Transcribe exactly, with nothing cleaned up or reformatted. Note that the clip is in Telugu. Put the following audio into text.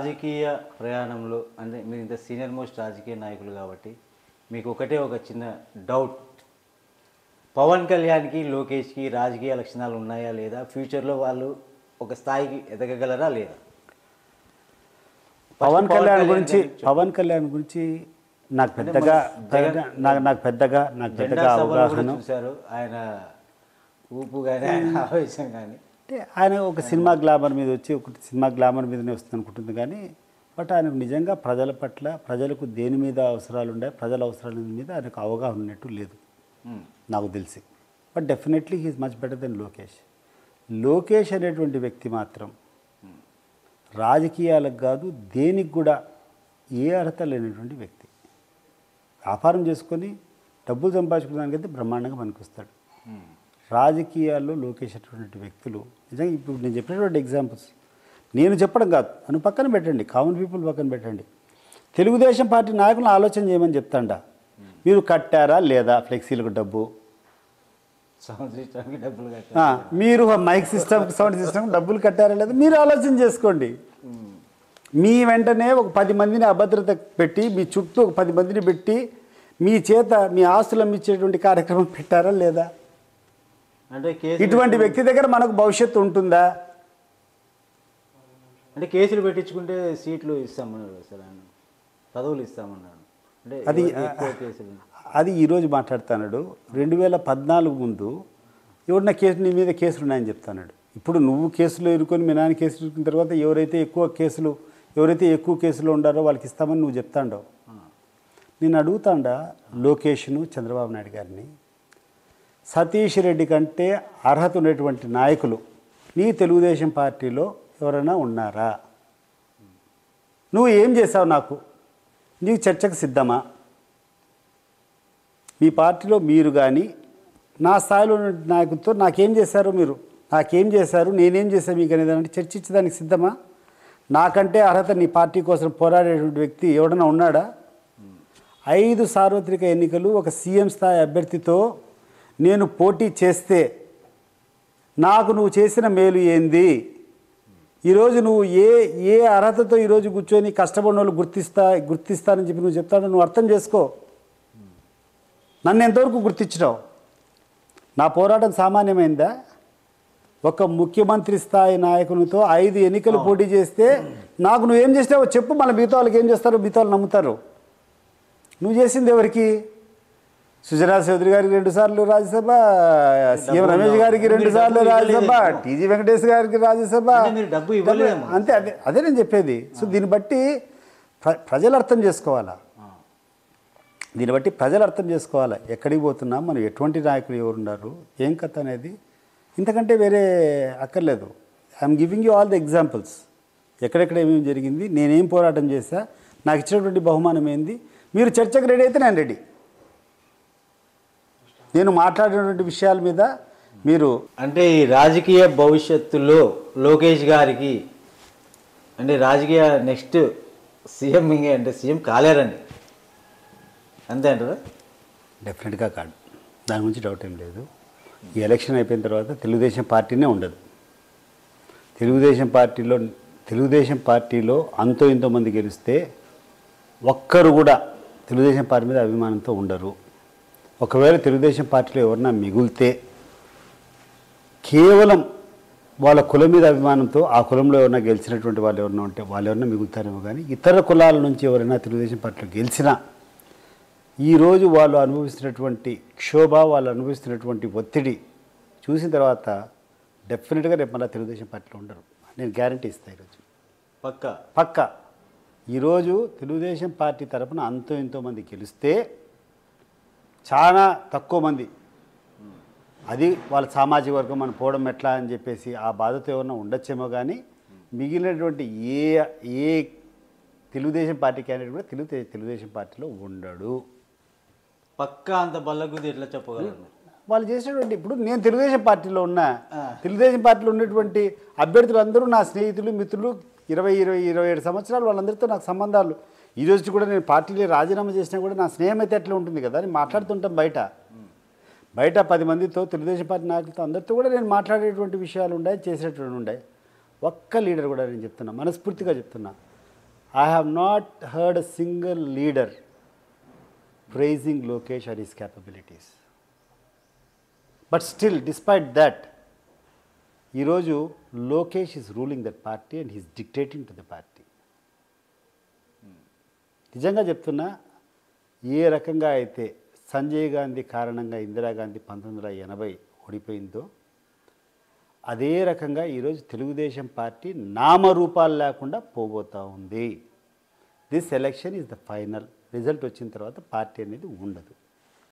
రాజకీయ ప్రయాణంలో అంటే మీరు ఇంత సీనియర్ మోస్ట్ రాజకీయ నాయకులు కాబట్టి మీకు ఒకటే ఒక చిన్న డౌట్, పవన్ కళ్యాణ్కి లోకేష్కి రాజకీయ లక్షణాలు ఉన్నాయా లేదా, ఫ్యూచర్లో వాళ్ళు ఒక స్థాయికి ఎదగగలరా లేదా? పవన్ కళ్యాణ్ గురించి పవన్ కళ్యాణ్ గురించి నాకు పెద్దగా నాకు నాకు పెద్దగా నాకు పెద్దగా అవగాహన చూశారు. ఆయన ఊపు కానీ ఆయన ఆవేశం కానీ అంటే ఆయన ఒక సినిమా గ్లామర్ మీద వచ్చి ఒక సినిమా గ్లామర్ మీదనే వస్తుంది అనుకుంటుంది కానీ బట్ ఆయనకు నిజంగా ప్రజల పట్ల ప్రజలకు దేని మీద అవసరాలు ఉన్నాయి, ప్రజల అవసరాల మీద ఆయనకు అవగాహన ఉన్నట్టు లేదు నాకు తెలిసి. But definitely he's much better than Lokesh. Lokesh అనేటువంటి వ్యక్తి మాత్రం రాజకీయాలకు కాదు దేనికి కూడా ఏ అర్హత లేనటువంటి వ్యక్తి. వ్యాపారం చేసుకొని డబ్బులు సంపాదించుకోవడానికైతే బ్రహ్మాండంగా పనికొస్తాడు. రాజకీయాల్లో లోకేష్ అటువంటి వ్యక్తులు నిజంగా ఇప్పుడు నేను చెప్పినటువంటి ఎగ్జాంపుల్స్ నేను చెప్పడం కాదు, నన్ను పక్కన పెట్టండి, కామన్ పీపుల్ పక్కన పెట్టండి. తెలుగుదేశం పార్టీ నాయకులను ఆలోచన చేయమని చెప్తాండా, మీరు కట్టారా లేదా ఫ్లెక్సీలకు డబ్బు, సౌండ్ సిస్టమ్కి డబ్బులు కట్టారు, మీరు మైక్ సిస్టమ్ సౌండ్ సిస్టమ్ డబ్బులు కట్టారా లేదా మీరు ఆలోచన చేసుకోండి. మీ వెంటనే ఒక పది మందిని అభద్రత పెట్టి మీ చుట్టూ ఒక పది మందిని పెట్టి మీ చేత మీ ఆస్తులు అమ్మించేటువంటి కార్యక్రమం పెట్టారా లేదా? అంటే ఇటువంటి వ్యక్తి దగ్గర మనకు భవిష్యత్తు ఉంటుందా? అంటే కేసులు పెట్టించుకుంటే సీట్లు ఇస్తామన్నారు సార్, ఆయన పదవులు ఇస్తామన్నారు. అంటే అది కేసులు అది ఈరోజు మాట్లాడుతున్నాడు. రెండు వేల పద్నాలుగు ముందు ఎవరిన కేసు నీ మీద కేసులు ఉన్నాయని చెప్తున్నాడు. ఇప్పుడు నువ్వు కేసులో ఇరుకొని మీ నాన్న కేసులు ఇరుకున్న తర్వాత ఎవరైతే ఎక్కువ కేసులు ఎవరైతే ఎక్కువ కేసులు ఉండారో వాళ్ళకి ఇస్తామని నువ్వు చెప్తాండో. నేను అడుగుతాండా లోకేష్ను చంద్రబాబు నాయుడు గారిని, సతీష్ రెడ్డి కంటే అర్హత ఉన్నటువంటి నాయకులు నీ తెలుగుదేశం పార్టీలో ఎవరైనా ఉన్నారా? నువ్వు ఏం చేసావు? నాకు నీకు చర్చకు సిద్ధమా? మీ పార్టీలో మీరు కానీ నా స్థాయిలో ఉన్న నాయకులతో నాకేం చేశారు, మీరు నాకేం చేశారు, నేనేం చేశాను మీకు అనేది అంటే చర్చించడానికి సిద్ధమా? నాకంటే అర్హత నీ పార్టీ కోసం పోరాడేటువంటి వ్యక్తి ఎవడన్నా ఉన్నాడా? ఐదు సార్వత్రిక ఎన్నికలు ఒక సీఎం స్థాయి అభ్యర్థితో నేను పోటీ చేస్తే నాకు నువ్వు చేసిన మేలు ఏంది? ఈరోజు నువ్వు ఏ ఏ అర్హతతో ఈరోజు కూర్చొని కష్టపడిన వాళ్ళు గుర్తిస్తా గుర్తిస్తానని చెప్పి నువ్వు చెప్తాను. నువ్వు అర్థం చేసుకో. నన్ను ఎంతవరకు గుర్తించినావు? నా పోరాటం సామాన్యమైందా? ఒక ముఖ్యమంత్రి స్థాయి నాయకునితో ఐదు ఎన్నికలు పోటీ చేస్తే నాకు నువ్వేం చేసినావో చెప్పు, మళ్ళీ మిగతా వాళ్ళకి ఏం చేస్తారో మిగతా వాళ్ళు నమ్ముతారు. నువ్వు చేసింది ఎవరికి? సుజనా చౌదరి గారికి రెండు సార్లు రాజ్యసభ, సీఎం రమేష్ గారికి రెండు సార్లు రాజ్యసభ, టీజీ వెంకటేష్ గారికి రాజ్యసభ, అంతే. అదే అదే నేను చెప్పేది. సో దీన్ని బట్టి ప్రజలు అర్థం చేసుకోవాలా, దీన్ని బట్టి ప్రజలు అర్థం చేసుకోవాలా ఎక్కడికి పోతున్నాం, మనం ఎటువంటి నాయకులు ఎవరున్నారు, ఏం కథ అనేది. ఇంతకంటే వేరే అక్కర్లేదు. I'm giving you all the examples. ఎక్కడెక్కడ ఏమేమి జరిగింది, నేనేం పోరాటం చేశా, నాకు ఇచ్చినటువంటి బహుమానం ఏంది. మీరు చర్చకు రెడీ అయితే నేను రెడీ. నేను మాట్లాడినటువంటి విషయాల మీద మీరు అంటే ఈ రాజకీయ భవిష్యత్తులో లోకేష్ గారికి అంటే రాజకీయ నెక్స్ట్ సీఎం ఇంకే అంటే సీఎం కాలేరండి అంతే అంటారా? డెఫినెట్గా కాదు, దాని గురించి డౌట్ ఏం లేదు. ఈ ఎలక్షన్ అయిపోయిన తర్వాత తెలుగుదేశం పార్టీనే ఉండదు. తెలుగుదేశం పార్టీలో తెలుగుదేశం పార్టీలో అంతో ఇంతో మంది గెలిస్తే ఒక్కరు కూడా తెలుగుదేశం పార్టీ మీద అభిమానంతో ఉండరు. ఒకవేళ తెలుగుదేశం పార్టీలో ఎవరన్నా మిగిలితే కేవలం వాళ్ళ కులం మీద అభిమానంతో ఆ కులంలో ఎవరైనా గెలిచినటువంటి వాళ్ళు ఎవరైనా ఉంటే వాళ్ళు ఎవరైనా మిగులుతారేమో. కానీ ఇతర కులాల నుంచి ఎవరైనా తెలుగుదేశం పార్టీలో గెలిచినా ఈరోజు వాళ్ళు అనుభవిస్తున్నటువంటి క్షోభ, వాళ్ళు అనుభవిస్తున్నటువంటి ఒత్తిడి చూసిన తర్వాత డెఫినెట్గా రేపు మళ్ళీ తెలుగుదేశం పార్టీలో ఉండరు. నేను గ్యారంటీ ఇస్తాను ఈరోజు పక్క పక్క. ఈరోజు తెలుగుదేశం పార్టీ తరఫున అంతో ఎంతో మంది గెలిస్తే చాలా తక్కువ మంది, అది వాళ్ళ సామాజిక వర్గం మనం పోవడం ఎట్లా అని చెప్పేసి ఆ బాధతో ఏమన్నా ఉండొచ్చేమో. కానీ మిగిలినటువంటి ఏ ఏ తెలుగుదేశం పార్టీ క్యాండిడేట్ కూడా తెలుగు తెలుగుదేశం పార్టీలో ఉండడు. పక్కా అంత బల్లగుద్ది ఎట్లా చెప్పగలరు? వాళ్ళు చేసినటువంటి ఇప్పుడు నేను తెలుగుదేశం పార్టీలో ఉన్నా, తెలుగుదేశం పార్టీలో ఉన్నటువంటి అభ్యర్థులు అందరూ నా స్నేహితులు, మిత్రులు, ఇరవై ఇరవై ఇరవై ఏడు సంవత్సరాలు వాళ్ళందరితో నాకు సంబంధాలు. ఈ రోజు కూడా నేను పార్టీలో రాజీనామా చేసినా కూడా నా స్నేహం అయితే ఎట్లా ఉంటుంది కదా అని మాట్లాడుతుంటాం. బయట బయట పది మందితో తెలుగుదేశం పార్టీ నాయకులతో అందరితో కూడా నేను మాట్లాడేటువంటి విషయాలు ఉన్నాయి, చేసేటువంటి ఉన్నాయి. ఒక్క లీడర్ కూడా నేను చెప్తున్నా, మనస్ఫూర్తిగా చెప్తున్నా, I have not heard a single leader praising Lokesh or his capabilities. But still, despite that, ఈరోజు Lokesh is ruling that party and he's dictating to the party. నిజంగా చెప్తున్నా, ఏ రకంగా అయితే సంజయ్ గాంధీ కారణంగా ఇందిరాగాంధీ పంతొమ్మిది వందల ఎనభై ఓడిపోయిందో అదే రకంగా ఈరోజు తెలుగుదేశం పార్టీ నామరూపాలు లేకుండా పోబోతూ ఉంది. This election is the final result. వచ్చిన తర్వాత పార్టీ అనేది ఉండదు.